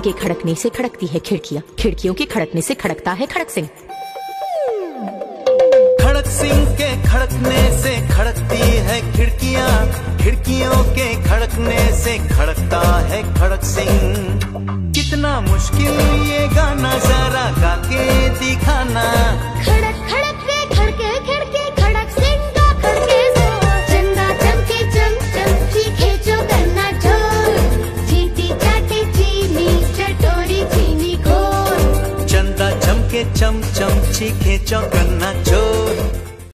के खड़कने से खड़कती है खिड़कियां, खिड़कियों के खड़कने से खड़कता है खड़क सिंह। खड़क सिंह के खड़कने से खड़कती है खिड़कियां, खिड़कियों के खड़कने से खड़कता है खड़क सिंह। कितना मुश्किल ये गाना जरा गा के दिखाना। खड़क खड़क के खड़के खिड़की खड़क सिंह का खड़के चंदा चमके चम चम चीखे जो गन्ना झोल, चीटी चाटी चीनी चटोरी चीनी घोल। चंदा चमके चम चम चीखे जो गन्ना झोल।